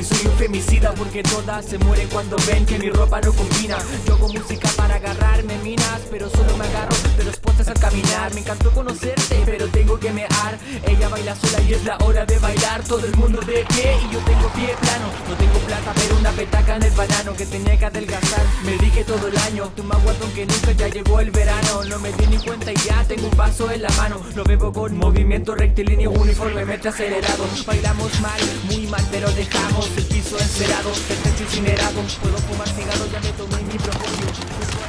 que soy un femicida, porque todas se mueren cuando ven que mi ropa no combina. Yo hago música para agarrarme minas, pero solo me agarro de los postes al caminar. Me encantó conocerte, pero tengo que mear. Ella baila sola y es la hora de bailar. Todo el mundo de pie y yo tengo pie plano. No tengo plata, pero una petaca en el banano que tenía que adelgazar. Me dije todo el año, tú más guatón que nunca, ya llegó el verano. No me di ni cuenta y ya tengo un vaso en la mano. Lo bebo con movimiento rectilíneo, uniformemente acelerado. Bailamos mal, muy mal, pero dejamos el piso encerado, el techo incinerado. Puedo fumar cigarro, ya me tomé mi propio.